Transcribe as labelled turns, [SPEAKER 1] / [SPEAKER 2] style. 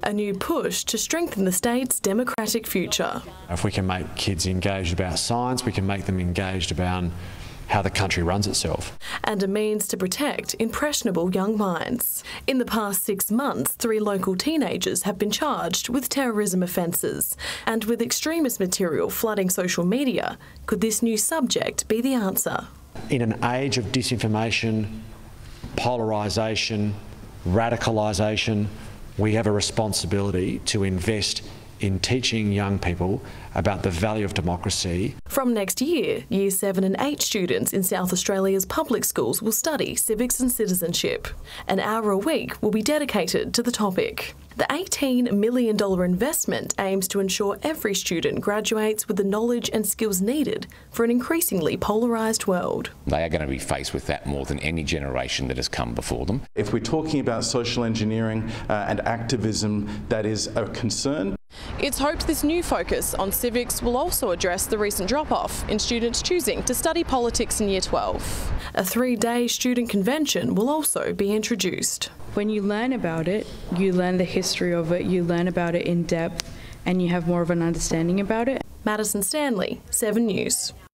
[SPEAKER 1] A new push to strengthen the state's democratic future.
[SPEAKER 2] If we can make kids engaged about science, we can make them engaged about how the country runs itself.
[SPEAKER 1] And a means to protect impressionable young minds. In the past 6 months, 3 local teenagers have been charged with terrorism offences. And with extremist material flooding social media, could this new subject be the answer?
[SPEAKER 2] In an age of disinformation, polarisation, radicalisation, we have a responsibility to invest in teaching young people about the value of democracy.
[SPEAKER 1] From next year, Year 7 and 8 students in South Australia's public schools will study civics and citizenship. An hour a week will be dedicated to the topic. The $18 million investment aims to ensure every student graduates with the knowledge and skills needed for an increasingly polarised world.
[SPEAKER 3] They are going to be faced with that more than any generation that has come before them.
[SPEAKER 4] If we're talking about social engineering and activism, that is a concern.
[SPEAKER 1] It's hoped this new focus on civics will also address the recent drop-off in students choosing to study politics in Year 12. A 3-day student convention will also be introduced.
[SPEAKER 5] When you learn about it, you learn the history of it, you learn about it in depth, and you have more of an understanding about it.
[SPEAKER 1] Madison Stanley, 7 News.